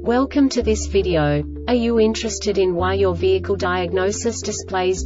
Welcome to this video. Are you interested in why your vehicle diagnosis displays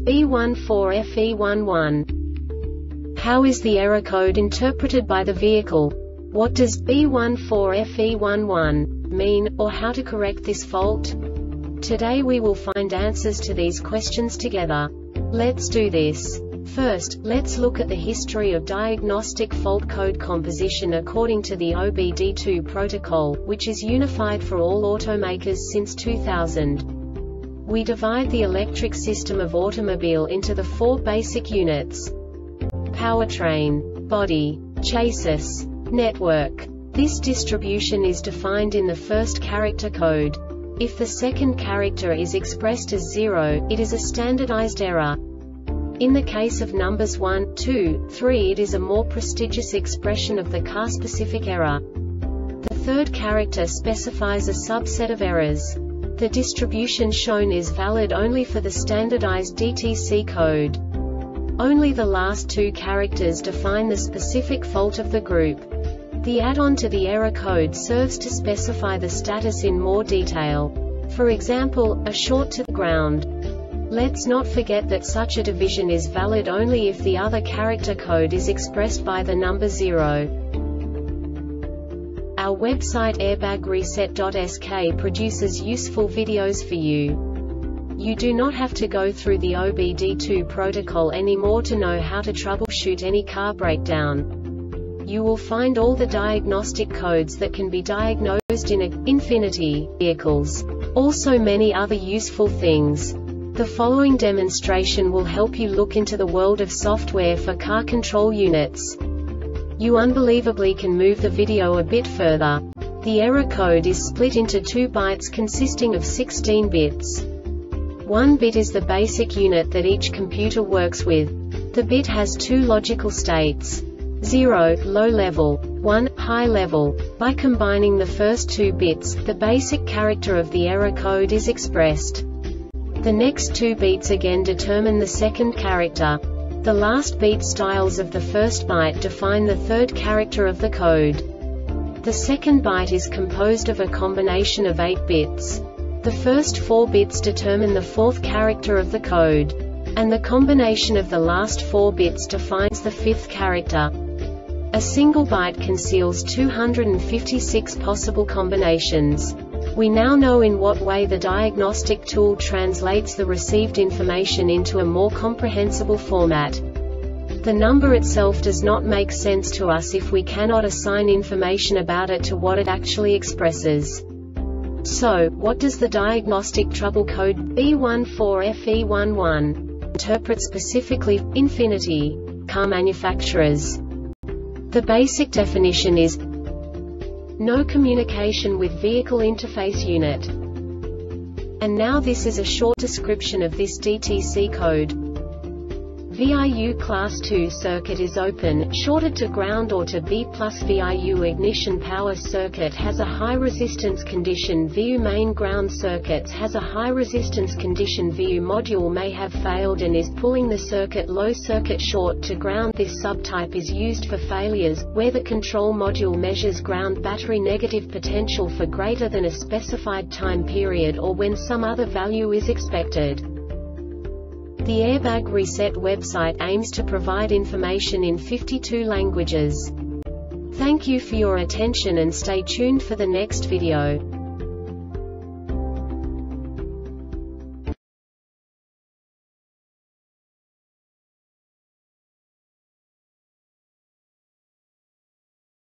B14FE11? How is the error code interpreted by the vehicle? What does B14FE11 mean, or how to correct this fault? Today we will find answers to these questions together. Let's do this. First, let's look at the history of diagnostic fault code composition according to the OBD2 protocol, which is unified for all automakers since 2000. We divide the electric system of automobile into the four basic units: powertrain, body, chassis, network. This distribution is defined in the first character code. If the second character is expressed as 0, it is a standardized error. In the case of numbers 1, 2, 3, it is a more prestigious expression of the car-specific error. The third character specifies a subset of errors. The distribution shown is valid only for the standardized DTC code. Only the last two characters define the specific fault of the group. The add-on to the error code serves to specify the status in more detail. For example, a short to the ground. Let's not forget that such a division is valid only if the other character code is expressed by the number 0. Our website airbagreset.sk produces useful videos for you. You do not have to go through the OBD2 protocol anymore to know how to troubleshoot any car breakdown. You will find all the diagnostic codes that can be diagnosed in Infiniti vehicles. Also many other useful things. The following demonstration will help you look into the world of software for car control units. You unbelievably can move the video a bit further. The error code is split into 2 bytes consisting of 16 bits. 1 bit is the basic unit that each computer works with. The bit has 2 logical states: 0, low level, 1, high level. By combining the first 2 bits, the basic character of the error code is expressed. The next 2 beats again determine the second character. The last beat styles of the first byte define the third character of the code. The second byte is composed of a combination of 8 bits. The first 4 bits determine the fourth character of the code. And the combination of the last 4 bits defines the fifth character. A single byte conceals 256 possible combinations. We now know in what way the diagnostic tool translates the received information into a more comprehensible format. The number itself does not make sense to us if we cannot assign information about it to what it actually expresses. So, what does the diagnostic trouble code B14FE11 interpret specifically for Infiniti car manufacturers? The basic definition is no communication with vehicle interface unit. And now this is a short description of this DTC code. VIU Class 2 circuit is open, shorted to ground or to B+. VIU ignition power circuit has a high resistance condition. VIU main ground circuits has a high resistance condition. VIU module may have failed and is pulling the circuit. Low circuit short to ground. This subtype is used for failures, where the control module measures ground battery negative potential for greater than a specified time period or when some other value is expected. The Airbag Reset website aims to provide information in 52 languages. Thank you for your attention and stay tuned for the next video.